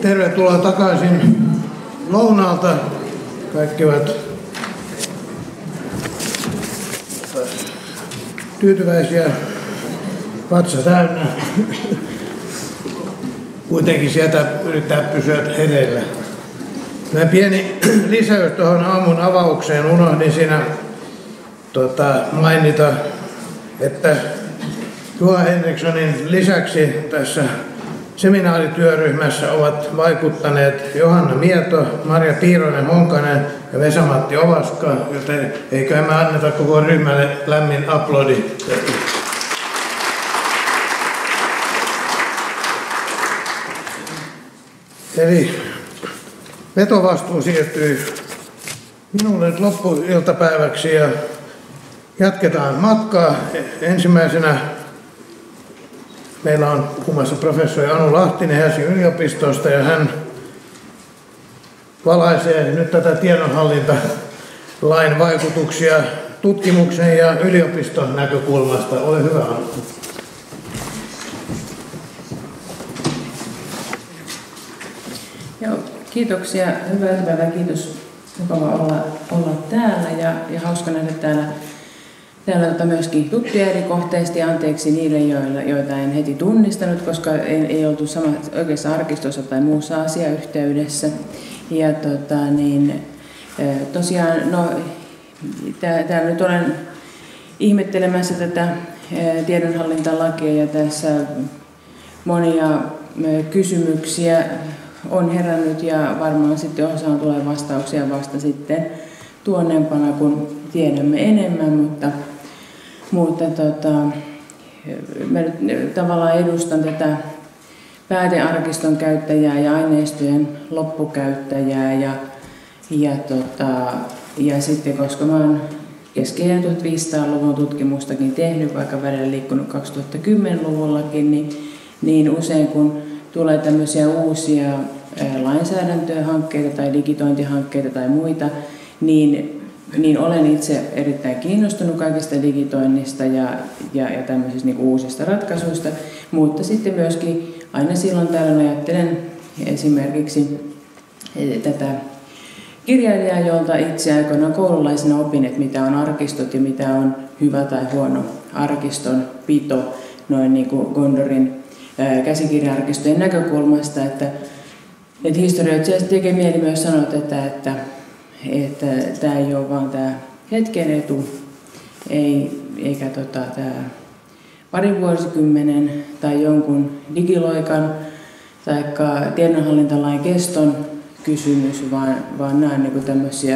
Tervetuloa takaisin lounaalta. Kaikki ovat tyytyväisiä, vatsa täynnä. Kuitenkin sieltä yrittää pysyä hereillä. Mä pieni lisäys tuohon aamun avaukseen. Unohdin siinä mainita, että Juha Henrikssonin lisäksi tässä seminaarityöryhmässä ovat vaikuttaneet Johanna Mieto, Marja Piironen-Honkanen ja Vesa-Matti Ovaska, joten eiköhän me anneta koko ryhmälle lämmin aplodi. Eli vetovastuu siirtyy minulle nyt loppuiltapäiväksi ja jatketaan matkaa. Ensimmäisenä meillä on puhumassa professori Anu Lahtinen Helsingin yliopistosta ja hän valaisee nyt tätä tiedonhallintalain vaikutuksia tutkimuksen ja yliopiston näkökulmasta. Ole hyvä, Anu. Joo, kiitoksia. Hyvää iltapäivää. Kiitos. Mukava olla täällä ja hauska nähdä täällä myöskin tuttuja eri kohteista ja anteeksi niille, joita en heti tunnistanut, koska ei oltu oikeassa arkistossa tai muussa asiayhteydessä. Ja tosiaan, täällä nyt olen ihmettelemässä tätä tiedonhallintalakia ja tässä monia kysymyksiä on herännyt ja varmaan sitten osaan tulee vastauksia vasta sitten tuonnempana, kun tiedämme enemmän, mutta mä nyt tavallaan edustan tätä päätearkiston käyttäjää ja aineistojen loppukäyttäjää ja sitten koska mä oon keski- ja 1500-luvun tutkimustakin tehnyt, vaikka välillä liikkunut 2010-luvullakin, niin usein kun tulee tämmöisiä uusia lainsäädäntöhankkeita tai digitointihankkeita tai muita, niin olen itse erittäin kiinnostunut kaikista digitoinnista ja tämmöisistä niin uusista ratkaisuista, mutta sitten myöskin aina silloin tällöin ajattelen esimerkiksi tätä kirjailijaa, jolta itse aikoinaan koululaisena opin, että mitä on arkistot ja mitä on hyvä tai huono arkiston pito, noin niin kuin Gondorin käsikirja-arkistojen näkökulmasta, että historioitsijat tekee mieli myös sanoa tätä, että tämä ei ole vaan tämä hetken etu, eikä tämä parin vuosikymmenen tai jonkun digiloikan tai tiedonhallintalain keston kysymys, vaan nämä on niin tämmöisiä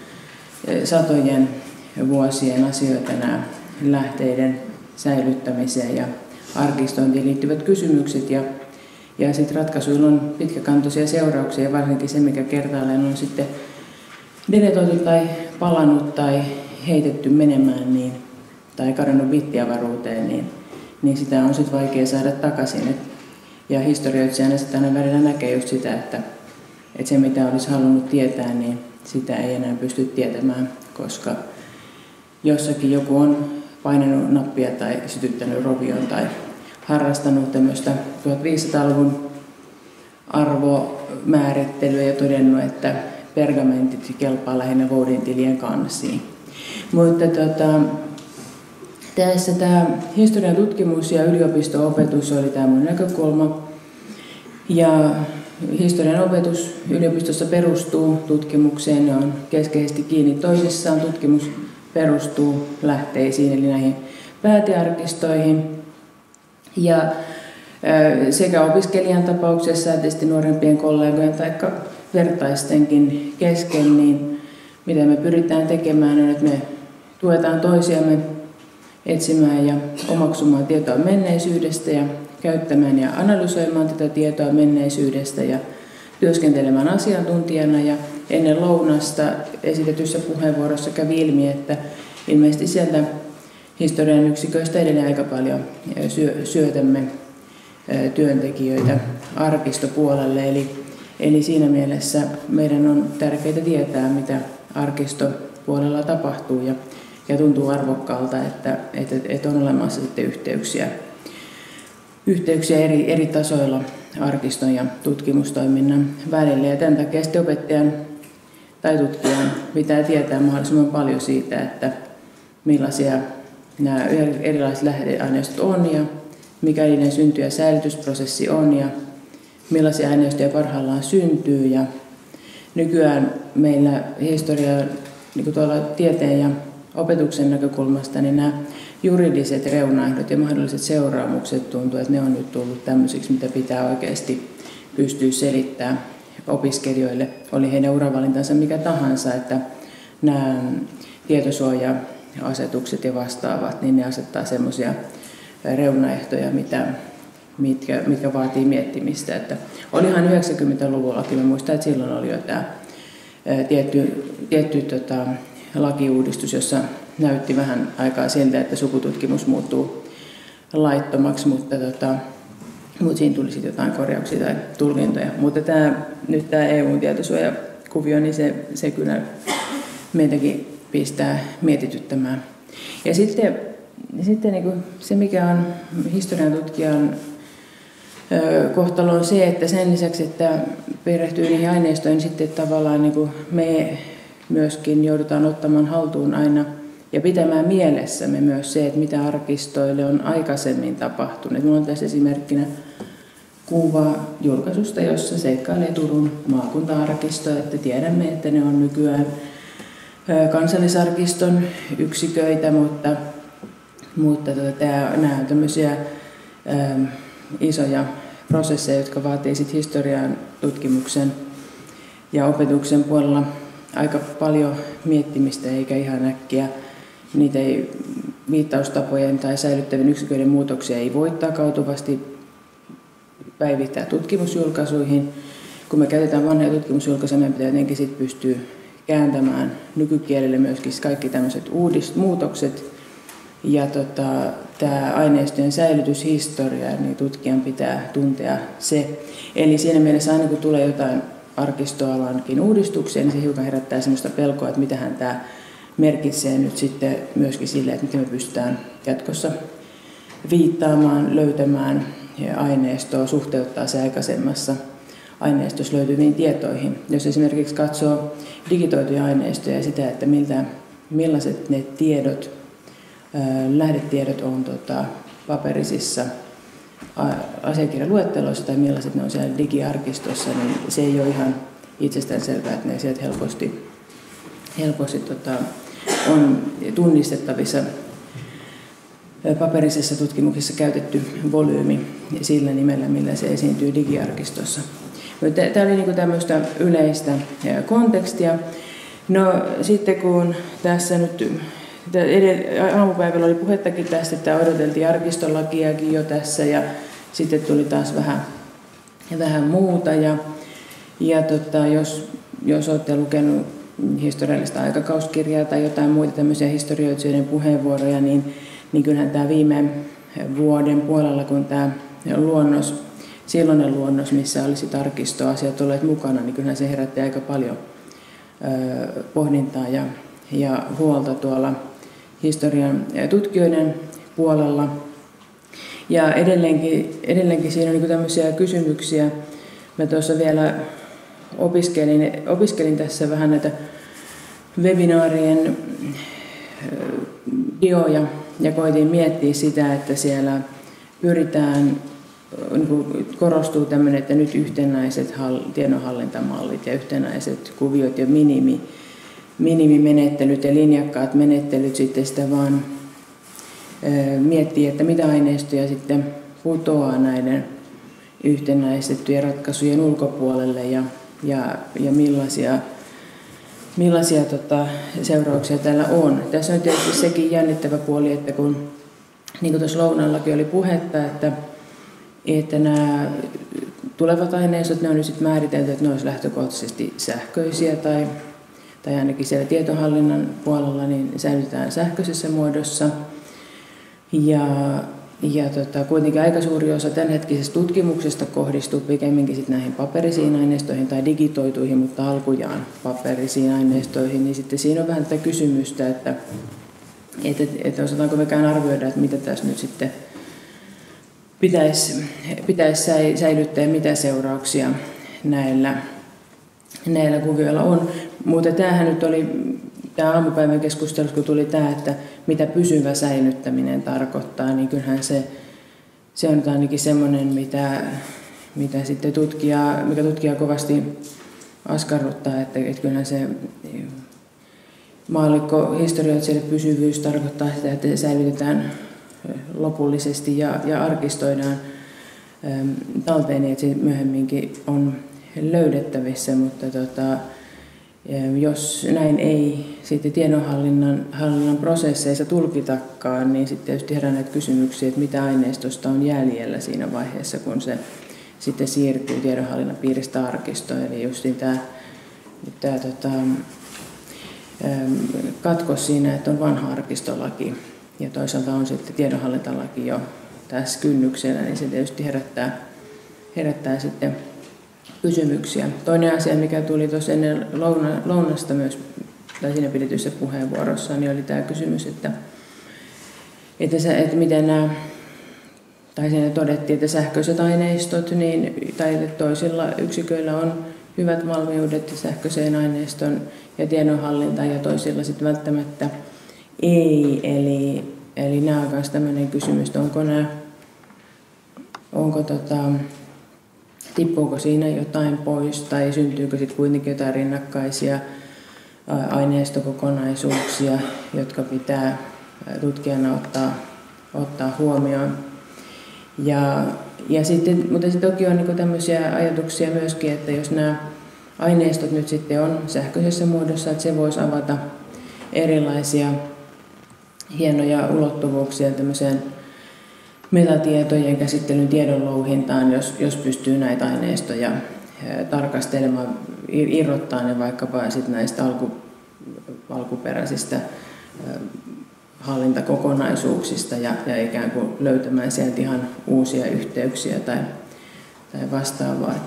satojen vuosien asioita, nämä lähteiden säilyttämiseen ja arkistointiin liittyvät kysymykset. Ja sitten ratkaisuilla on pitkäkantoisia seurauksia ja varsinkin se, mikä kertaalleen on sitten deletoitu tai palannut tai heitetty menemään tai kadonnut bittiavaruuteen, niin sitä on sitten vaikea saada takaisin. Ja historioitsijana sitä aina välillä näkee just sitä, että se mitä olisi halunnut tietää, niin sitä ei enää pysty tietämään, koska jossakin joku on painanut nappia tai sytyttänyt rovion tai harrastanut tämmöistä 1500-luvun arvomäärittelyä ja todennut, että pergamentit kelpaa lähinnä voudintilien kansiin. Mutta tässä tämä historian tutkimus ja yliopisto-opetus oli tämä mun näkökulma. Ja historian opetus yliopistossa perustuu tutkimukseen, ne on keskeisesti kiinni toisissaan. Tutkimus perustuu lähteisiin, eli näihin päätearkistoihin. Ja sekä opiskelijan tapauksessa että tietysti nuorempien kollegojen tai vertaistenkin kesken, niin mitä me pyritään tekemään on, että me tuetaan toisiamme etsimään ja omaksumaan tietoa menneisyydestä ja käyttämään ja analysoimaan tätä tietoa menneisyydestä ja työskentelemään asiantuntijana. Ja ennen lounasta esitetyssä puheenvuorossa kävi ilmi, että ilmeisesti sieltä historian yksiköistä edelleen aika paljon syötämme työntekijöitä arkistopuolelle. Eli siinä mielessä meidän on tärkeää tietää, mitä arkistopuolella tapahtuu ja tuntuu arvokkaalta, että on olemassa sitten yhteyksiä eri tasoilla arkiston ja tutkimustoiminnan välillä. Ja tämän takia sitten opettajan tai tutkijan pitää tietää mahdollisimman paljon siitä, että millaisia nämä erilaiset lähdeaineistot on ja mikä niiden synty- ja säilytysprosessi on ja millaisia aineistoja parhaillaan syntyy. Ja nykyään meillä historia niin tuolla tieteen ja opetuksen näkökulmasta, niin nämä juridiset reunaehdot ja mahdolliset seuraamukset tuntuu, että ne on nyt tullut tämmöisiksi, mitä pitää oikeasti pystyä selittämään opiskelijoille, oli heidän uravalintansa mikä tahansa, että nämä tietosuoja-asetukset ja vastaavat, niin ne asettaa semmoisia reunaehtoja, mitkä vaatii miettimistä. Että olihan 90-luvullakin, mä muistan, että silloin oli jo tämä tietty lakiuudistus, jossa näytti vähän aikaa siltä, että sukututkimus muuttuu laittomaksi, mutta siinä tuli sitten jotain korjauksia tai tulkintoja. Mutta nyt tämä EU-tietosuojakuvio, niin se kyllä meitäkin pistää mietityttämään. Ja sitten niin kuin se, mikä on historian tutkijan kohtalo, on se, että sen lisäksi, että perehtyy niihin aineistoihin, niin sitten tavallaan niin kuin me myöskin joudutaan ottamaan haltuun aina ja pitämään mielessämme myös se, että mitä arkistoille on aikaisemmin tapahtunut. Minulla on tässä esimerkkinä kuva julkaisusta, jossa seikkailee Turun maakunta-arkisto, että tiedämme, että ne on nykyään kansallisarkiston yksiköitä, mutta nämä on tämmöisiä isoja prosesseja, jotka vaatii sit historian tutkimuksen ja opetuksen puolella aika paljon miettimistä, eikä ihan äkkiä niitä viittaustapojen tai säilyttävien yksiköiden muutoksia ei voi takautuvasti päivittää tutkimusjulkaisuihin. Kun me käytetään vanhoja tutkimusjulkaisuja, meidän pitää jotenkin sit pystyä kääntämään nykykielelle myöskin kaikki tämmöiset muutokset. Ja tämä aineistojen säilytyshistoria, niin tutkijan pitää tuntea se. Eli siinä mielessä aina kun tulee jotain arkistoalankin uudistuksia, niin se hiukan herättää sellaista pelkoa, että mitähän tämä merkitsee nyt sitten myöskin sille, että miten me pystytään jatkossa viittaamaan, löytämään aineistoa, suhteuttaa se aikaisemmassa aineistossa löytyviin tietoihin. Jos esimerkiksi katsoo digitoituja aineistoja ja sitä, että millaiset ne tiedot, lähdetiedot on paperisissa asiakirjaluetteloissa tai millaiset ne on siellä digiarkistossa, niin se ei ole ihan itsestäänselvää, että ne sieltä helposti on tunnistettavissa paperisessa tutkimuksessa käytetty volyymi sillä nimellä, millä se esiintyy digiarkistossa. Tämä oli tämmöistä yleistä kontekstia. No sitten kun tässä nyt aamupäivällä oli puhettakin tästä, että odoteltiin arkistolakiakin jo tässä ja sitten tuli taas vähän muuta. Jos olette lukenut historiallista aikakauskirjaa tai jotain muita tämmöisiä historioitsijoiden puheenvuoroja, niin kyllähän tämä viime vuoden puolella, kun tämä silloinen luonnos, missä olisi arkistoasiat olleet mukana, niin kyllähän se herätti aika paljon pohdintaa ja huolta tuolla historian tutkijoiden puolella. Ja edelleenkin siinä on tämmöisiä kysymyksiä. Mä tuossa vielä opiskelin tässä vähän näitä webinaarien dioja ja koitin miettiä sitä, että siellä pyritään, korostuu tämmöinen, että nyt yhtenäiset tiedonhallintamallit ja yhtenäiset kuviot ja minimimenettelyt ja linjakkaat menettelyt sitten sitä vaan miettii, että mitä aineistoja sitten putoaa näiden yhtenäistettyjen ratkaisujen ulkopuolelle ja millaisia seurauksia tällä on. Tässä on tietysti sekin jännittävä puoli, että niin kuin tuossa lounaallakin oli puhetta, että nämä tulevat aineistot, ne on nyt sitten määritelty, että ne olisi lähtökohtaisesti sähköisiä tai ainakin siellä tietohallinnan puolella niin säilytetään sähköisessä muodossa. Kuitenkin aika suuri osa tämänhetkisestä tutkimuksesta kohdistuu pikemminkin sit näihin paperisiin aineistoihin tai digitoituihin, mutta alkujaan paperisiin aineistoihin, niin sitten siinä on vähän tätä kysymystä, että osataanko mekään arvioida, että mitä tässä nyt sitten pitäisi säilyttää ja mitä seurauksia näillä kuvioilla on. Mutta tämähän nyt oli, tämä aamupäivän keskustelussa, kun tuli tämä, että mitä pysyvä säilyttäminen tarkoittaa, niin kyllähän se on ainakin semmoinen, mitä sitten tutkija kovasti askarruttaa, että kyllähän se maallikkohistorioitsijalle pysyvyys tarkoittaa sitä, että se säilytetään lopullisesti ja arkistoidaan talteen, niin että se myöhemminkin on löydettävissä, mutta jos näin ei sitten tiedonhallinnan prosesseissa tulkitakaan, niin sitten tietysti herää näitä kysymyksiä, että mitä aineistosta on jäljellä siinä vaiheessa, kun se sitten siirtyy tiedonhallinnan piiristä arkistoon. Eli just tämä katkos siinä, että on vanha arkistolaki ja toisaalta on sitten tiedonhallintalaki jo tässä kynnyksellä, niin se tietysti herättää sitten kysymyksiä. Toinen asia, mikä tuli tuossa ennen lounasta myös, tai siinä pidetyssä puheenvuorossa, niin oli tämä kysymys, että miten nämä, tai siinä todettiin, että sähköiset aineistot, tai toisilla yksiköillä on hyvät valmiudet sähköiseen aineiston ja tiedonhallintaan, ja toisilla sitten välttämättä ei. Eli nämä on myös tämmöinen kysymys, että tippuuko siinä jotain pois tai syntyykö sitten kuitenkin jotain rinnakkaisia aineistokokonaisuuksia, jotka pitää tutkijana ottaa huomioon. Mutta sitten toki on niin tämmöisiä ajatuksia myöskin, että jos nämä aineistot nyt sitten on sähköisessä muodossa, että se voisi avata erilaisia hienoja ulottuvuuksia tämmöiseen metatietojen käsittelyn tiedonlouhintaan, jos pystyy näitä aineistoja tarkastelemaan, irrottaa ne vaikkapa sit näistä alkuperäisistä hallintakokonaisuuksista ja ikään kuin löytämään sieltä ihan uusia yhteyksiä tai vastaavaa.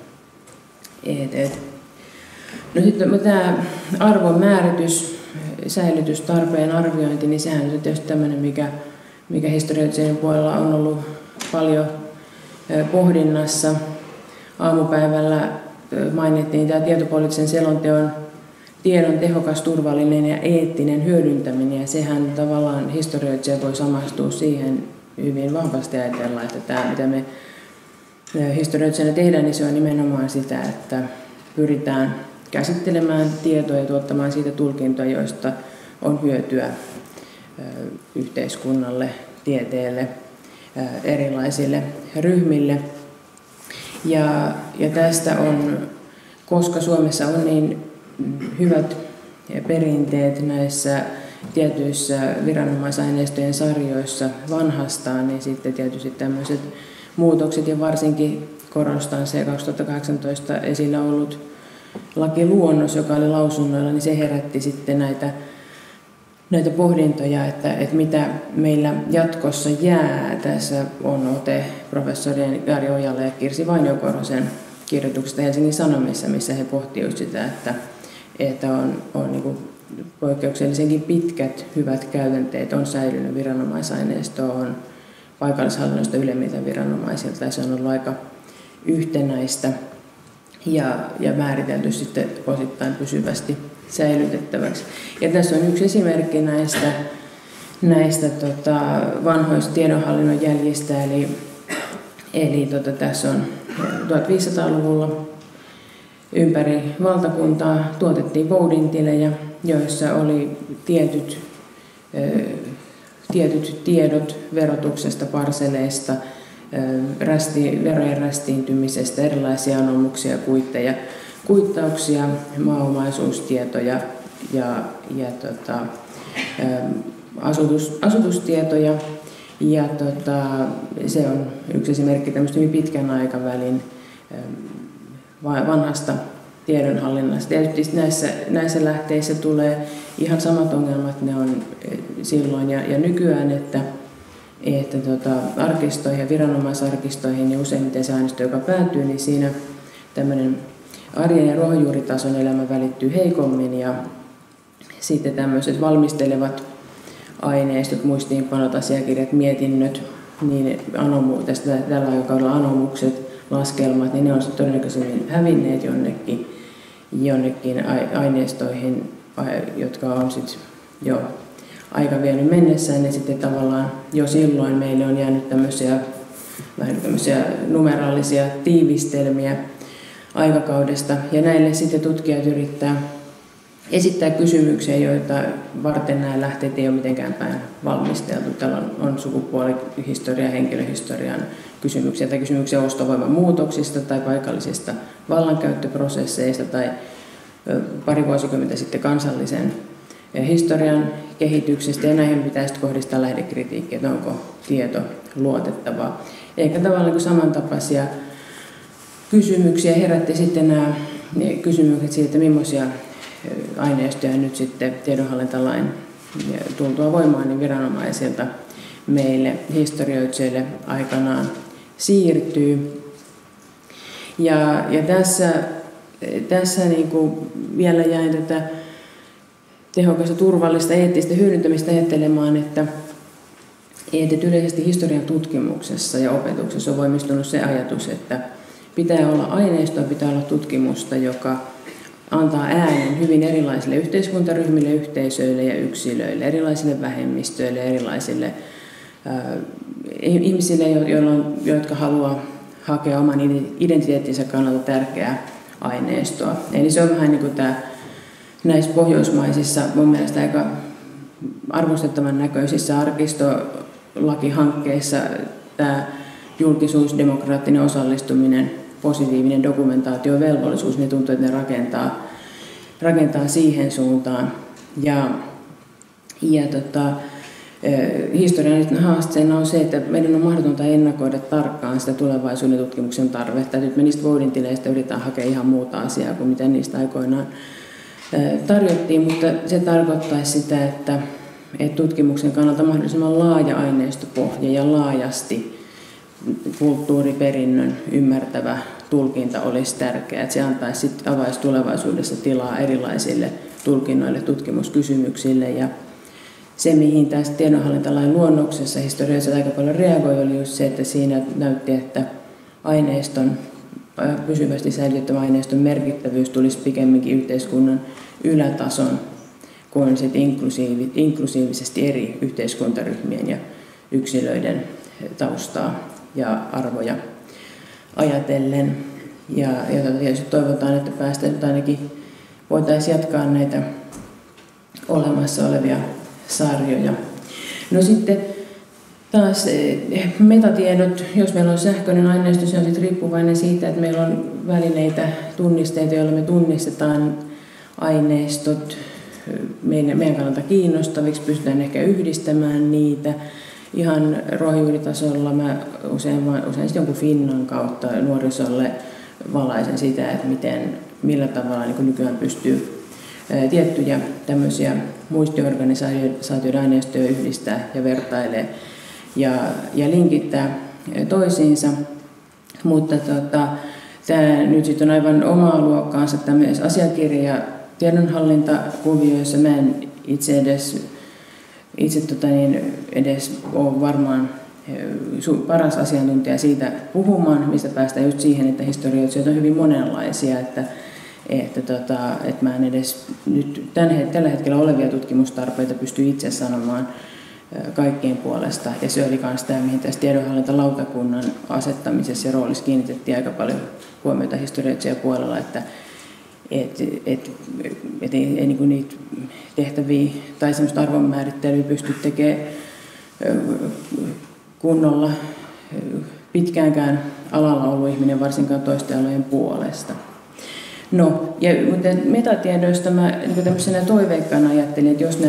No sitten tämä arvon määritys, säilytystarpeen arviointi, niin sehän on tietysti tämmöinen, mikä historioitsijan puolella on ollut paljon pohdinnassa. Aamupäivällä mainittiin tämä tietopoliittisen selonteon tiedon tehokas, turvallinen ja eettinen hyödyntäminen. Ja sehän tavallaan historioitsija voi samastua siihen hyvin vahvasti ajatella, että tämä, mitä me historioitsijana tehdään, niin se on nimenomaan sitä, että pyritään käsittelemään tietoa ja tuottamaan siitä tulkintoja, joista on hyötyä yhteiskunnalle, tieteelle, erilaisille ryhmille. Ja tästä on, koska Suomessa on niin hyvät perinteet näissä tietyissä viranomaisaineistojen sarjoissa vanhastaan, niin sitten tietysti tämmöiset muutokset ja varsinkin korostan se 2018 esillä ollut lakiluonnos, joka oli lausunnoilla, niin se herätti sitten näitä pohdintoja, että mitä meillä jatkossa jää. Tässä on ote professorien Jari Ojala ja Kirsi Vainio-Korhosen kirjoituksesta Helsingin Sanomissa, missä he pohtivat sitä, että on niin kuin poikkeuksellisenkin pitkät hyvät käytänteet on säilynyt viranomaisaineistoon paikallishallinnosta ylemmiltä viranomaisilta, ja se on ollut aika yhtenäistä ja määritelty sitten osittain pysyvästi säilytettäväksi. Ja tässä on yksi esimerkki näistä vanhoista tiedonhallinnon jäljistä, eli tässä on 1500-luvulla ympäri valtakuntaa tuotettiin voudintilejä, joissa oli tietyt tiedot verotuksesta, parseleista, verojen rästiintymisestä, erilaisia anomuksia, kuitteja, kuittauksia, maaomaisuustietoja ja asutustietoja. Ja se on yksi esimerkki tämmöistä hyvin pitkän aikavälin vanhasta tiedonhallinnasta. Tietysti näissä lähteissä tulee ihan samat ongelmat, ne on silloin ja nykyään, että arkistoihin ja viranomaisarkistoihin ja useimmiten se aineisto, joka päätyy, niin siinä tämmöinen arjen ja ruohonjuuritason elämä välittyy heikommin ja sitten tämmöiset valmistelevat aineistot, muistiinpanot, asiakirjat, mietinnöt, niin tällä aikakaudella anomukset, laskelmat, niin ne on todennäköisemmin hävinneet jonnekin aineistoihin, jotka on sitten jo aika vienyt mennessään, niin sitten tavallaan jo silloin meille on jäänyt vähän tämmöisiä numeraalisia tiivistelmiä aikakaudesta, ja näille sitten tutkijat yrittää esittää kysymyksiä, joita varten nämä lähteet ei ole mitenkään päin valmisteltu. Täällä on sukupuolihistoria, henkilöhistorian kysymyksiä tai kysymyksiä ostovoiman muutoksista tai paikallisista vallankäyttöprosesseista tai pari vuosikymmentä sitten kansallisen historian kehityksestä, ja näihin pitäisi kohdistaa lähdekritiikkiä, että onko tieto luotettavaa. Eikä tavallaan niin samantapaisia kysymyksiä herätti sitten nämä kysymykset siitä, että millaisia aineistoja nyt sitten tiedonhallintalain tultua voimaan niin viranomaisilta meille historioitsijoille aikanaan siirtyy. Ja tässä niin kuin vielä jäin tätä tehokasta, turvallista, eettistä hyödyntämistä ajattelemaan, että yleisesti historian tutkimuksessa ja opetuksessa on voimistunut se ajatus, että pitää olla aineistoa, pitää olla tutkimusta, joka antaa äänen hyvin erilaisille yhteiskuntaryhmille, yhteisöille ja yksilöille, erilaisille vähemmistöille, erilaisille ihmisille, jotka haluaa hakea oman identiteettinsä kannalta tärkeää aineistoa. Eli se on vähän niin kuin näissä pohjoismaisissa, mun mielestä aika arvostettavan näköisissä arkistolakihankkeissa tämä julkisuus, demokraattinen osallistuminen, positiivinen dokumentaatiovelvollisuus, ne tuntuu, että ne rakentaa siihen suuntaan. Historian haasteena on se, että meidän on mahdotonta ennakoida tarkkaan sitä tulevaisuuden tutkimuksen tarvetta. Nyt me niistä voudintileistä yritetään hakea ihan muuta asiaa kuin mitä niistä aikoinaan tarjottiin, mutta se tarkoittaisi sitä, että tutkimuksen kannalta mahdollisimman laaja aineistopohja ja laajasti kulttuuriperinnön ymmärtävä tulkinta olisi tärkeää, että se avaisi tulevaisuudessa tilaa erilaisille tulkinnoille, tutkimuskysymyksille. Ja se, mihin tässä tiedonhallintalain luonnoksessa historiassa aika paljon reagoi, oli just se, että siinä näytti, että pysyvästi säilyttävän aineiston merkittävyys tulisi pikemminkin yhteiskunnan ylätason kuin inklusiivisesti eri yhteiskuntaryhmien ja yksilöiden taustaa ja arvoja ajatellen. Ja tietysti toivotaan, että päästään nyt ainakin voitaisiin jatkaa näitä olemassa olevia sarjoja. No sitten taas metatiedot, jos meillä on sähköinen aineisto, se on sitten riippuvainen siitä, että meillä on välineitä, tunnisteita, joilla me tunnistetaan aineistot meidän kannalta kiinnostaviksi, pystytään ehkä yhdistämään niitä. Ihan ruohonjuuritasolla mä usein jonkun Finnan kautta nuorisolle valaisen sitä, että millä tavalla niin nykyään pystyy tiettyjä tämmöisiä muistiorganisaatioiden aineistoja yhdistää ja vertailee ja linkittää toisiinsa. Mutta tämä nyt sitten on aivan omaa luokkaansa tämmöisessä asiakirja- ja tiedonhallintakuvioissa. Mä en itse edes ole varmaan paras asiantuntija siitä puhumaan, mistä päästään just siihen, että historioitsijoita on hyvin monenlaisia, että mä en edes nyt tällä hetkellä olevia tutkimustarpeita pysty itse sanomaan kaikkien puolesta. Ja se oli myös tämä, mihin tässä tiedonhallintalautakunnan asettamisessa ja roolissa kiinnitettiin aika paljon huomiota historioitsijan puolella, että ei niin kuin niitä tehtäviä tai semmoista arvonmäärittelyä pysty tekemään kunnolla pitkäänkään alalla ollut ihminen, varsinkaan toisten alojen puolesta. No, mutta metatiedoista mä niin tämmöisenä toiveikkaana ajattelin, että jos nämä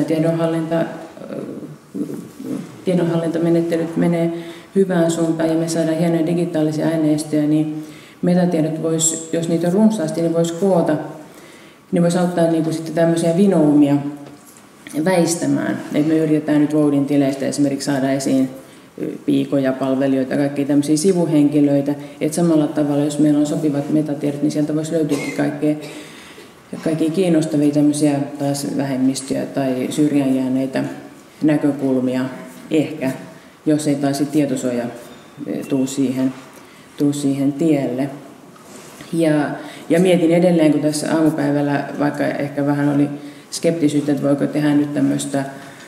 tiedonhallintamenettelyt menee hyvään suuntaan ja me saadaan hienoja digitaalisia aineistoja, niin metatiedot jos niitä on runsaasti, niin voisi koota, ne voisi auttaa niin kuin sitten tämmöisiä vinoumia väistämään. Et me yritetään nyt voudintileistä esimerkiksi saada esiin piikoja, palvelijoita, kaikkia tämmöisiä sivuhenkilöitä. Et samalla tavalla, jos meillä on sopivat metatiedot, niin sieltä voisi löytyäkin kaikkia kiinnostavia tämmöisiä taas vähemmistöjä tai syrjään jääneitä näkökulmia ehkä, jos ei taisi tietosuoja tuu siihen tielle. Ja mietin edelleen, kun tässä aamupäivällä, vaikka ehkä vähän oli skeptisyyttä, että voiko tehdä nyt tämmöistä,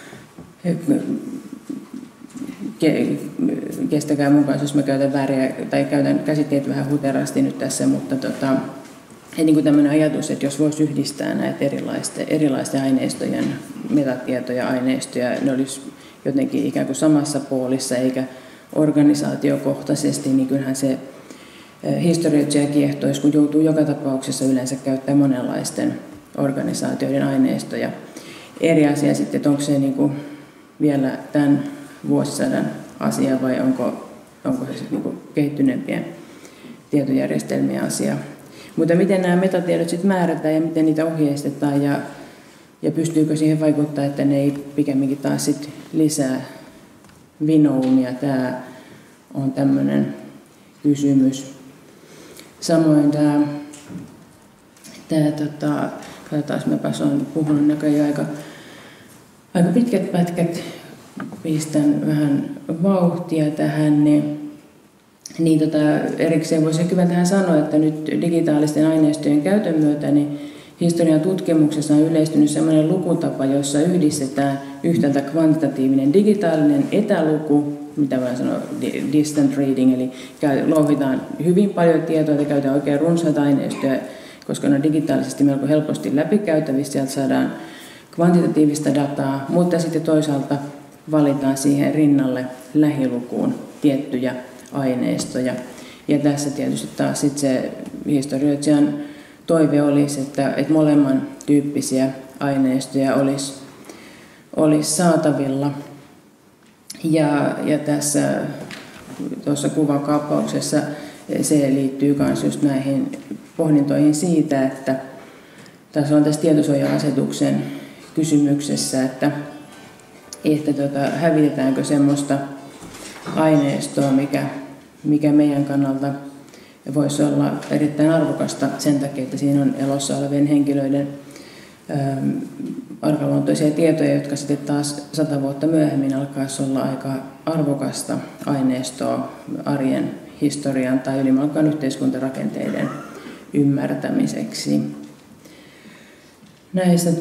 kestäkää mukaan, jos mä käytän vääriä tai käytän käsitteet vähän huterasti nyt tässä, mutta niin kuin tämmöinen ajatus, että jos voisi yhdistää näitä erilaisten aineistojen metatietoja, aineistoja, ne olisi jotenkin ikään kuin samassa poolissa eikä organisaatiokohtaisesti, niin kyllähän se historioitsija kiehtoisi, kun joutuu joka tapauksessa yleensä käyttämään monenlaisten organisaatioiden aineistoja. Eri asia sitten, että onko se niin kuin vielä tämän vuosisadan asia vai onko se sitten niin kuin kehittyneempien tietojärjestelmien asia. Mutta miten nämä metatiedot sitten määrätään ja miten niitä ohjeistetaan ja pystyykö siihen vaikuttaa, että ne ei pikemminkin taas sit lisää vinoumia. Tämä on tämmöinen kysymys. Samoin katsotaan, mäpäs olen puhunut näköjään aika pitkät pätkät, pistän vähän vauhtia tähän, niin erikseen voisi kyllä tähän sanoa, että nyt digitaalisten aineistojen käytön myötä niin historian tutkimuksessa on yleistynyt sellainen lukutapa, jossa yhdistetään yhtäältä kvantitatiivinen digitaalinen etäluku, mitä voidaan sanoa distant reading, eli louhitaan hyvin paljon tietoa ja käytetään oikein runsaita aineistoja, koska ne on digitaalisesti melko helposti läpikäytävissä, sieltä saadaan kvantitatiivista dataa, mutta sitten toisaalta valitaan siihen rinnalle lähilukuun tiettyjä aineistoja. Ja tässä tietysti taas sitten se historioitsijan toive olisi, että molemman tyyppisiä aineistoja olisi saatavilla. Ja tuossa kuvakaappauksessa se liittyy myös just näihin pohdintoihin siitä, että tässä on tässä tietosuoja-asetuksen kysymyksessä, että hävitetäänkö semmoista aineistoa, mikä meidän kannalta voisi olla erittäin arvokasta sen takia, että siinä on elossa olevien henkilöiden arkaluontoisia tietoja, jotka sitten taas 100 vuotta myöhemmin alkaisi olla aika arvokasta aineistoa arjen historian tai ylimalkaan yhteiskuntarakenteiden ymmärtämiseksi. Näistä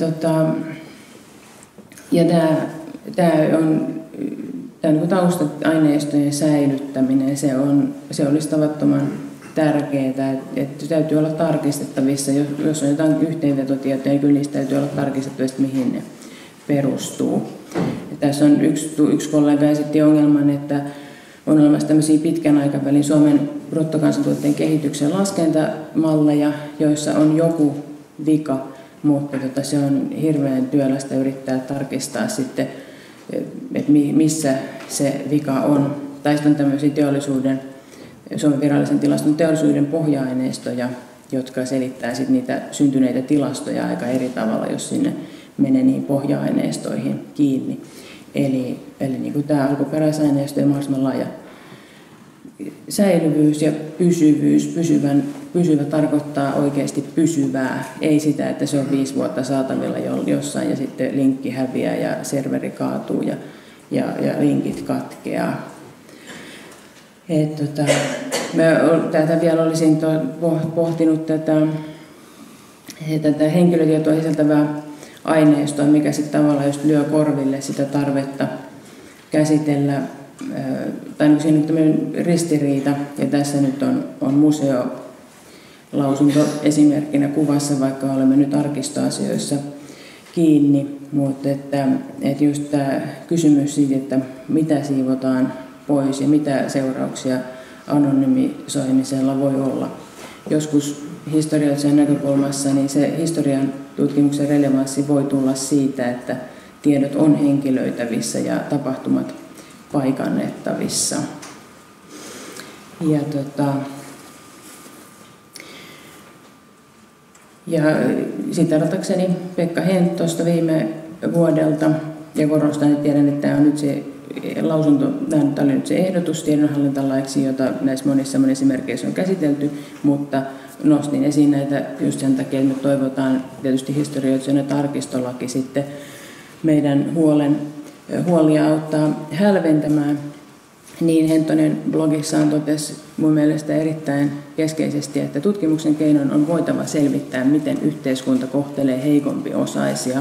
ja tämä niin tausta-aineistojen säilyttäminen, se olisi tavattoman tärkeää, että täytyy olla tarkistettavissa, jos on jotain yhteenvetotietoja, niin kyllä niistä täytyy olla tarkistettavissa, mihin ne perustuu. Ja tässä on yksi kollega esitti ongelman, että on olemassa tämmöisiä pitkän aikavälin Suomen bruttokansantuotteen kehityksen laskentamalleja, joissa on joku vika, mutta se on hirveän työlästä yrittää tarkistaa sitten, että missä se vika on. Tai sitten on tämmöisiä Suomen virallisen tilaston teollisuuden pohja-aineistoja, jotka selittää sitten niitä syntyneitä tilastoja aika eri tavalla, jos sinne menee niin pohja-aineistoihin kiinni. Eli niin kuin tämä alkuperäisaineistojen mahdollisimman laaja säilyvyys ja pysyvyys. Pysyvä tarkoittaa oikeasti pysyvää, ei sitä, että se on 5 vuotta saatavilla jossain ja sitten linkki häviää ja serveri kaatuu ja linkit katkeaa. Tätä vielä olisin pohtinut tätä henkilötietoa sisältävää aineistoa, mikä sitten tavallaan just lyö korville sitä tarvetta käsitellä, tai siinä on tämmöinen ristiriita, ja tässä nyt on museolausunto esimerkkinä kuvassa, vaikka olemme nyt arkistoasioissa kiinni, mutta että just tämä kysymys siitä, että mitä siivotaan pois ja mitä seurauksia anonymisoimisella voi olla. Joskus historiallisen näkökulmassa niin se historian tutkimuksen relevanssi voi tulla siitä, että tiedot on henkilöitävissä ja tapahtumat paikannettavissa. Ja siteeratakseni Pekka Henttosta viime vuodelta, ja korostan, että tiedän, että tämä on nyt se lausunto, tämä oli nyt se ehdotus tiedonhallintalaiksi, jota näissä monissa esimerkkeissä on käsitelty, mutta nostin esiin näitä just sen takia, että me toivotaan tietysti historioitsijana, että arkistolaki sitten meidän huolia auttaa hälventämään. niin Hentonen blogissaan totesi mun mielestä erittäin keskeisesti, että tutkimuksen keinoin on voitava selvittää, miten yhteiskunta kohtelee heikompiosaisia.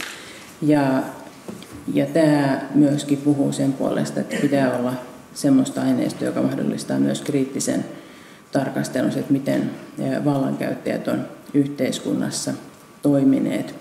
Ja tämä myöskin puhuu sen puolesta, että pitää olla semmoista aineistoa, joka mahdollistaa myös kriittisen tarkastelun, että miten vallankäyttäjät on yhteiskunnassa toimineet.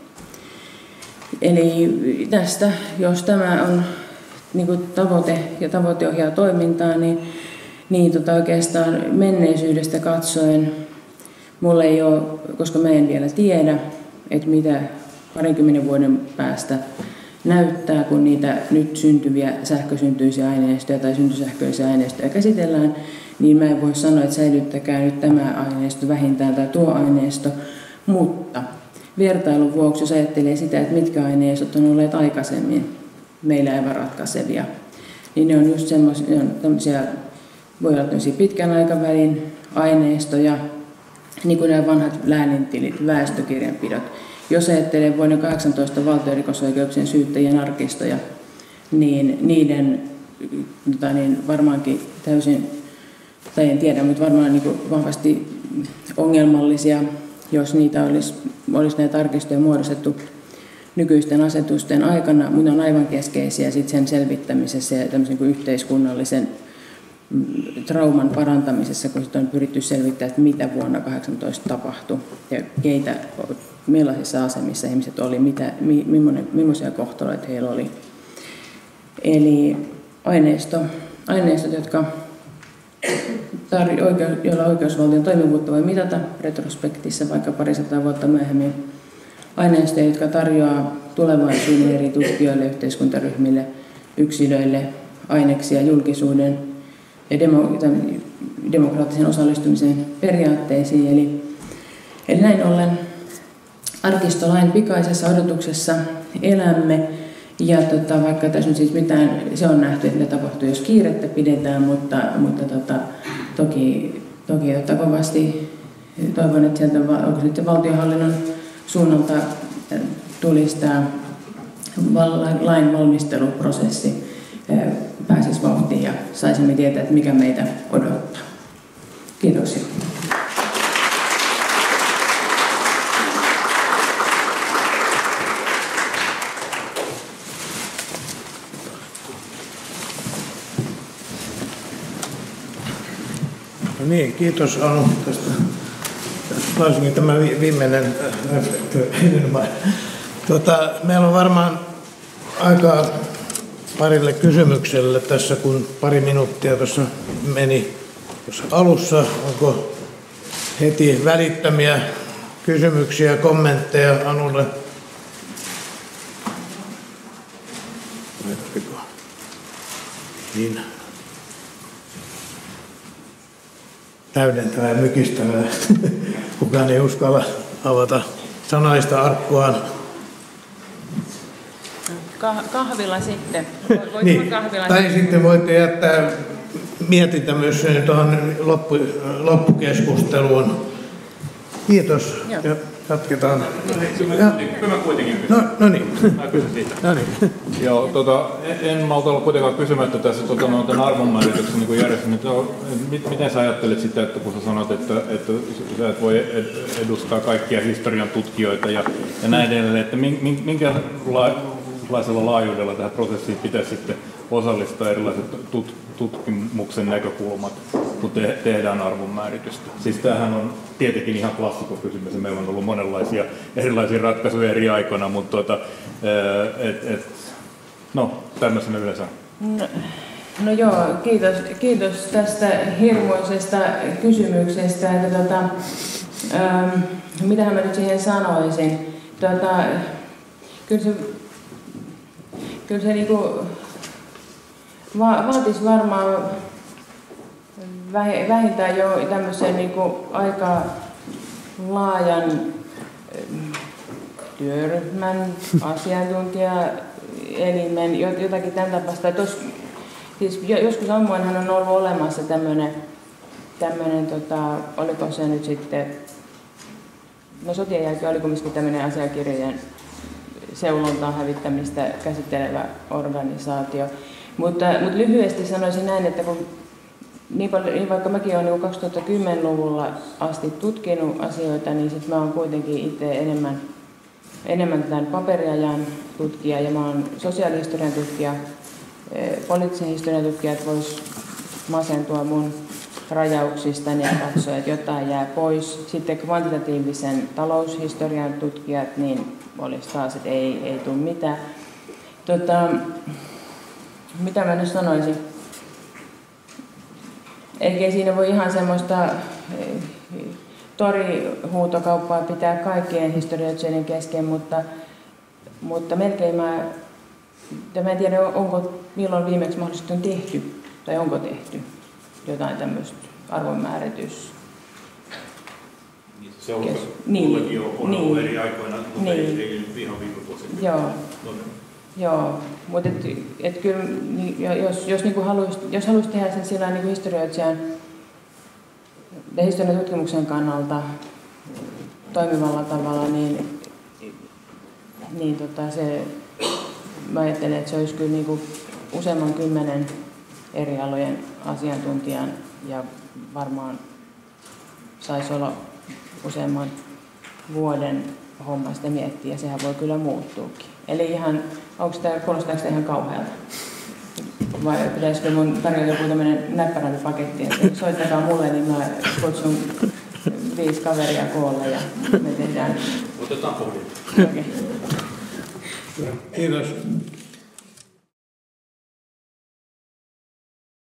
Eli tästä, jos tämä on niin kuin tavoite ja tavoite ohjaa toimintaa, niin oikeastaan menneisyydestä katsoen mulla ei ole, koska mä en vielä tiedä, että mitä 20 vuoden päästä näyttää, kun niitä nyt syntyviä sähkösyntyisiä aineistoja tai syntysähköisiä aineistoja käsitellään, niin mä en voi sanoa, että säilyttäkää nyt tämä aineisto vähintään tai tuo aineisto, mutta vertailun vuoksi, jos ajattelee sitä, että mitkä aineistot on olleet aikaisemmin meillä aivan ratkaisevia, niin ne on just semmoisia, voi olla tämmöisiä pitkän aikavälin aineistoja, niin kuin nämä vanhat läänintilit, väestökirjanpidot. Jos ajattelee vuoden 18 valtiorikosoikeuksien syyttäjien arkistoja, niin niiden varmaankin täysin, tai en tiedä, mutta varmaan niin kuin vahvasti ongelmallisia, jos niitä olisi näitä arkistoja muodostettu nykyisten asetusten aikana, mutta on aivan keskeisiä sit sen selvittämisessä ja tämmöisen kuin yhteiskunnallisen trauman parantamisessa, kun on pyritty selvittämään, että mitä vuonna 18 tapahtui ja millaisissa asemissa ihmiset oli, millaisia kohtaloita heillä oli. Eli aineistot, joilla oikeusvaltion toimivuutta voi mitata retrospektissa vaikka 200 vuotta myöhemmin. Aineistoja, jotka tarjoaa tulevaisuuden eri tutkijoille, yhteiskuntaryhmille, yksilöille aineksia julkisuuden ja demokraattisen osallistumisen periaatteisiin. Eli näin ollen arkistolain pikaisessa odotuksessa elämme. Ja vaikka tässä on siis mitään, se on nähty, että ne tapahtuu, jos kiirettä pidetään, mutta toki kovasti toivon, että sieltä onko sitten valtionhallinnon suunnalta tulisi tämä lain valmisteluprosessi pääsisi vauhtiin ja saisimme tietää, että mikä meitä odottaa. Kiitoksia. No niin, kiitos Anu tästä. Varsinkin tämä viimeinen. Meillä on varmaan aikaa parille kysymykselle tässä, kun pari minuuttia tuossa meni tuossa alussa. Onko heti välittömiä kysymyksiä, kommentteja Anulle? Niin. Täydentävää ja mykistävää. Kukaan ei uskalla avata sanaista arkkuaan. Kahvila sitten. Niin. Tai sitten voitte jättää mietintä myös tuohon loppukeskusteluun. Kiitos. Joo. Ja jatketaan. Kyllä kuitenkin No niin. Joo, en malta olla kuitenkaan kysymättä tässä tämän arvonmäärityksen niin järjestelmän. Miten sä ajattelet sitä, että kun sä sanot, että sä et voi edustaa kaikkia historian tutkijoita ja näin edelleen, että minkälaisella laajuudella tähän prosessiin pitäisi sitten osallistaa erilaiset tutkimuksen näkökulmat, kun tehdään arvonmääritystä. Siis tämähän on tietenkin ihan klassikko kysymys, meillä on ollut monenlaisia erilaisia ratkaisuja eri aikoina, mutta tämmöisenä yleensä. No joo, kiitos tästä hirmuisesta kysymyksestä. Että mitähän mä nyt siihen sanoisin? Kyllä se niinku vaatisi varmaan vähintään jo tämmöisen niinku aika laajan työryhmän, asiantuntijaelimen, jotakin tämän tapaista. Siis joskus ammuinhan on ollut olemassa tämmöinen oliko se nyt sitten, no sotien jälkeen oliko myöskin tämmöinen asiakirjojen seulontaa hävittämistä käsittelevä organisaatio. Mutta lyhyesti sanoisin näin, että kun vaikka mäkin olen 2010-luvulla asti tutkinut asioita, niin sit mä oon kuitenkin itse enemmän tämän paperiajan tutkija ja mä oon sosiaalihistorian tutkija, poliittisen historian tutkija, että vois masentua mun rajauksistani ja katsoa, että jotain jää pois. Sitten kvantitatiivisen taloushistorian tutkijat, niin olisi taas, että ei tule mitään. Mitä mä nyt sanoisin? Eikä siinä voi ihan semmoista torihuutokauppaa pitää kaikkien historioitsijoiden kesken, mutta melkein mä en tiedä, milloin viimeksi mahdollisesti on tehty, tai onko tehty jotain tämmöistä arvonmääritys. Se on mullakin on ollut eri aikoina, mutta ei ihan viime vuosina. Joo, mutta kyllä, jos haluaisi tehdä sen sillä niin historioitsijan ja historian tutkimuksen kannalta toimivalla tavalla, mä ajattelen, että se olisi kyllä niin kuin useamman 10 eri alojen asiantuntijan ja varmaan saisi olla useamman vuoden homma sitä miettiä ja sehän voi kyllä muuttuukin. Eli ihan, kuulostaako sitä ihan kauhealta? Vai pitäisikö mun tarjota joku tämmöinen näppäräilypaketti, että soittakaa mulle, niin mä kutsun 5 kaveria koolle ja me tehdään. Otetaan pohdintaa. Okay. Kiitos.